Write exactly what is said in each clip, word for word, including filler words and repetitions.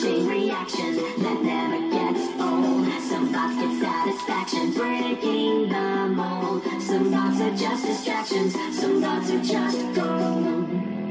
chain reaction that never gets old. Some thoughts get satisfaction breaking the mold. Some thoughts are just distractions, some thoughts are just gold.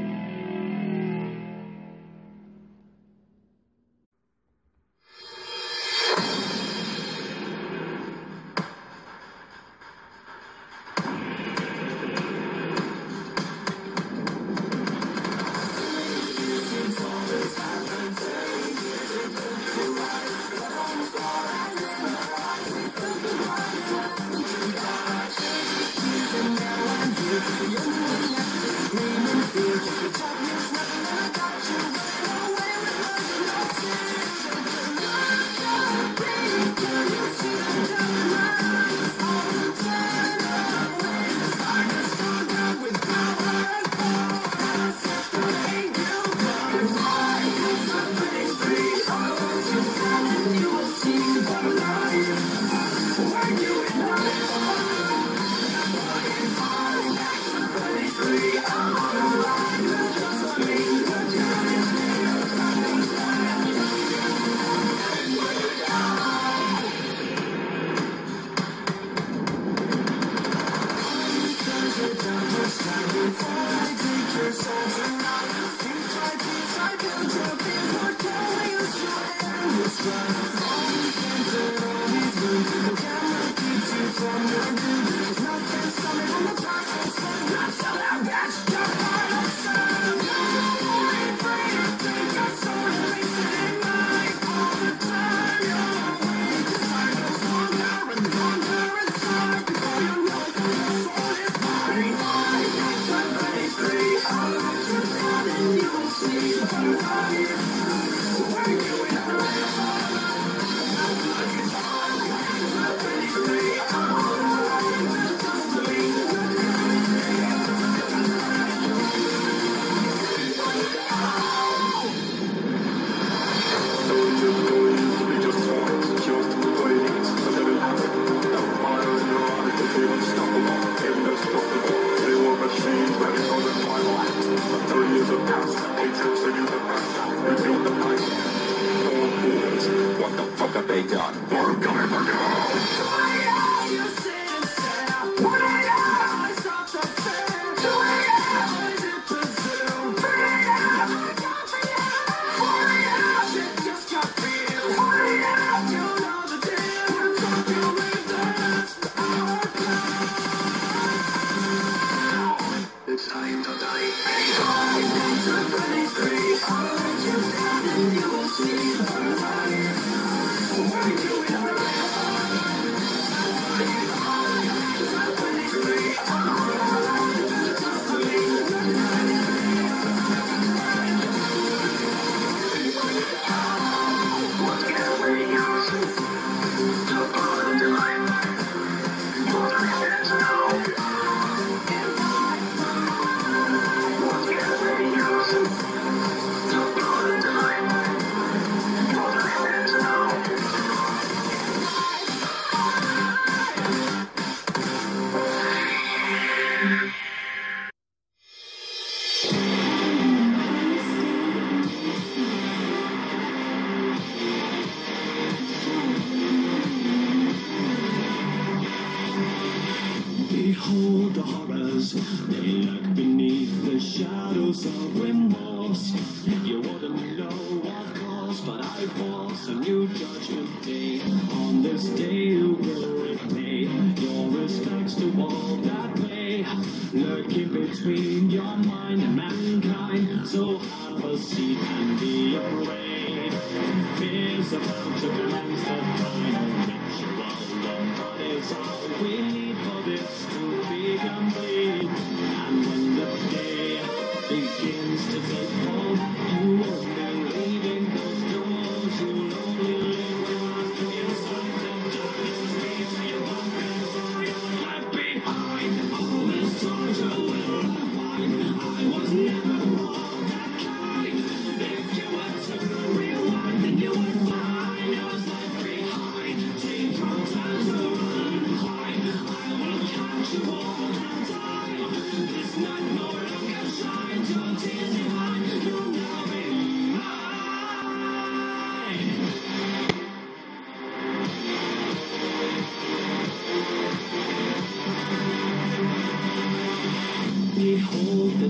Behold the horrors, they lurk beneath the shadows of remorse. You wouldn't know, of course, but I force a new judgment day. On this day you will repay your respects to all that way, lurking between your mind and mankind. So have a seat and be afraid. Fears about to commence the final ritual of what is all we need for this to be complete. And when the day begins to take hold, you won't be leaving those doors. You'll only live lost inside the darkness. Means you won't be sorry you're left behind. All this torture will unwind. I was never more that kind. If you were to rewind, then you would find I was left behind. Take your time to run and hide. I will catch you all the time.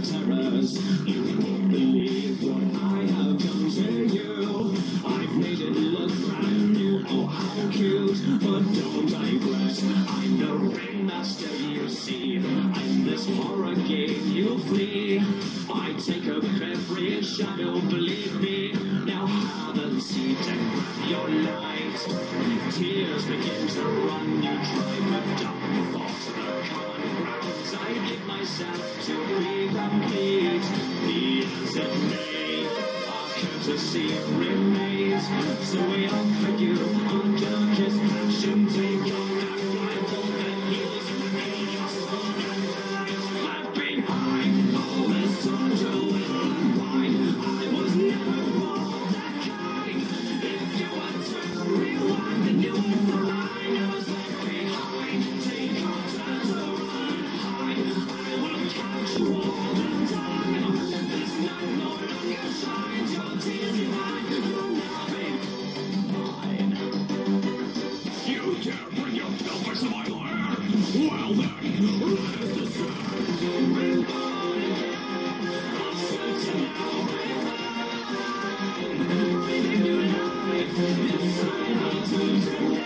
terrors. You won't believe what I have done to you. I've made it look brand new, oh how cute. But don't digress, I'm the ringmaster you see. In this horror game you flee. I take up every shadow, believe me. Now have a seat and grab your light. Tears begin to run, you try but don't fall to the common grounds. I give myself to be complete. Be as it may, our courtesy remains. So we offer you our darkest passion. Take your back blindfold and heels of chaos. Left behind all this torture will unwind. I was never born that kind. If you want to rewind, then you would find I was left behind. Take your time to run high. I will catch you all the time. This night no longer shines. Your tears divine. You'll never be mine. You dare bring your pilfers to my lair? Well then, let us discern. Reborn again. I'll set you now refound. Breathing new life inside us tonight.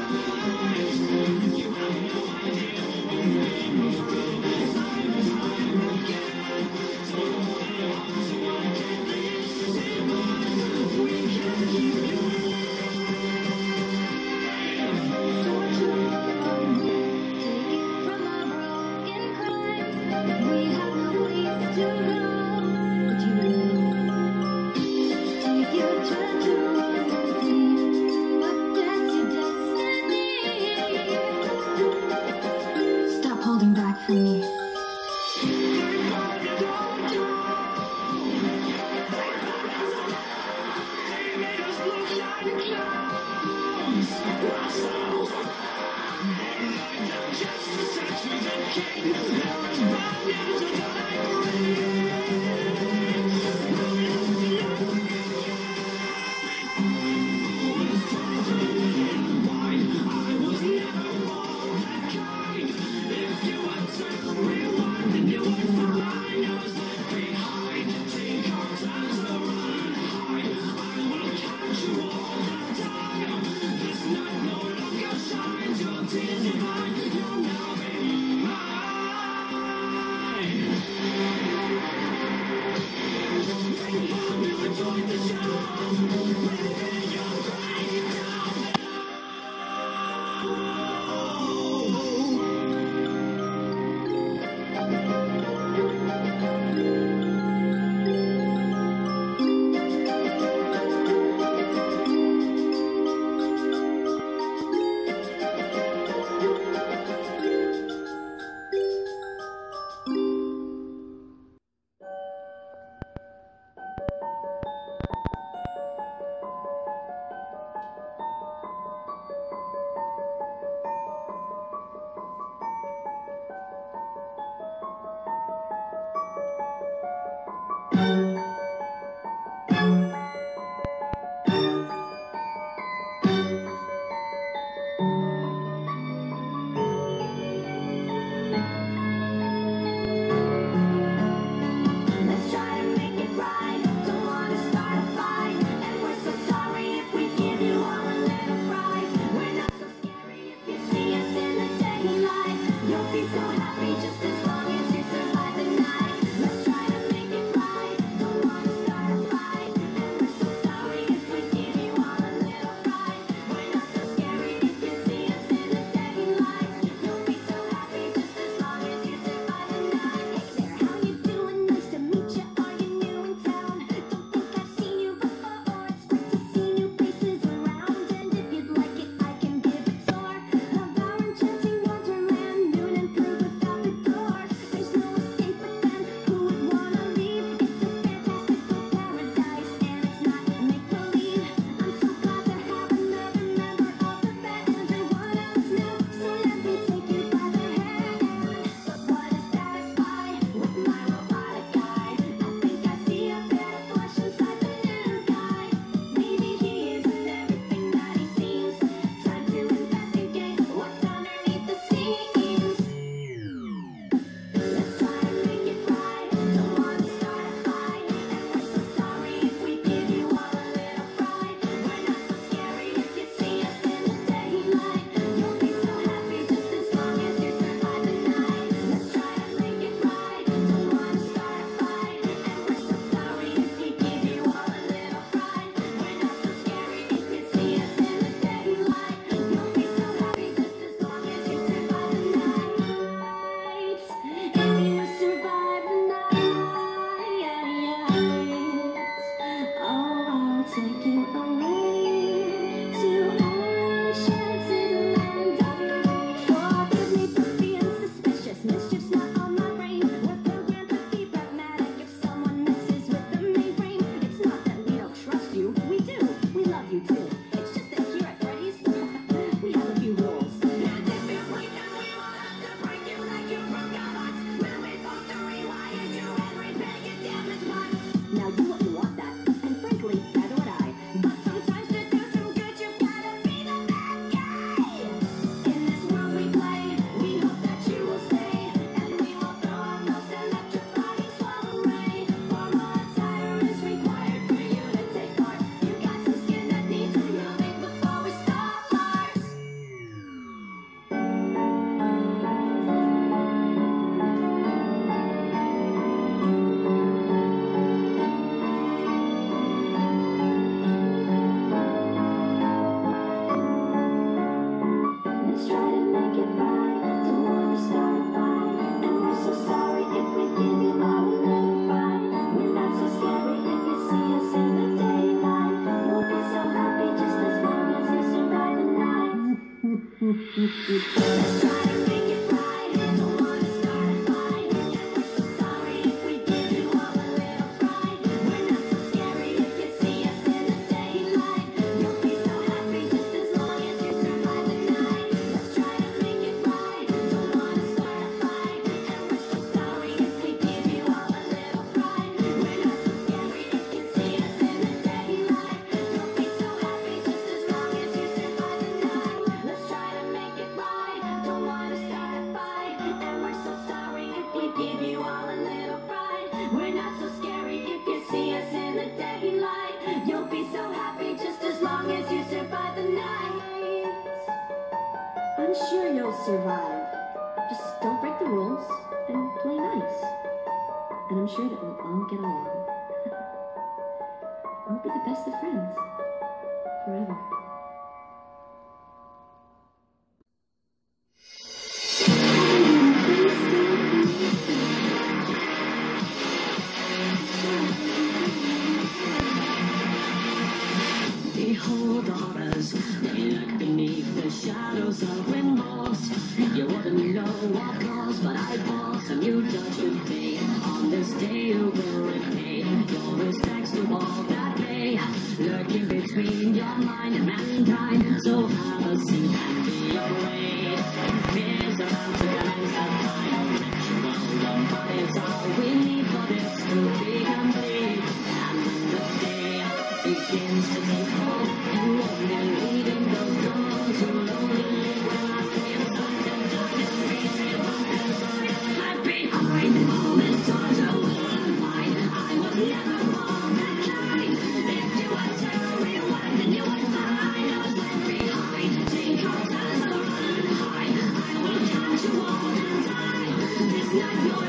You have no idea what we've been through. Time and time again. So hold on to what can be saved. We can keep you. Stop holding back from me. So happy just as long as you survive the night. Let's try to make it right. give you all a little fright. We're not so scary if you see us in the daylight. You'll be so happy just as long as you survive the night. I'm sure you'll survive. Just don't break the rules and play nice. And I'm sure that we'll all get along. We'll be the best of friends. Forever. Behold the horrors, they lurk beneath the shadows of remorse. You wouldn't know what cause, but I force a new judgment day. On this day you will repay your respects to all that may lurking between your mind and mankind. So have a seat and be afraid. Fears about to commence the final ritual, but it's all we need for this to be complete. And when the day begins to take hold, you won't be leaving those doors too lonely. When I stay inside the darkness, easy left behind. All this time I will unwind. I was never born that kind. If you were to rewind, then you would find I was left behind. Take off as I run and hide. I will catch you all the time. This night you're